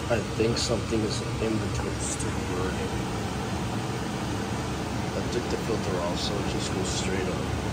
I think something is in between. It's too burning. I took the filter off, so it just goes straight up.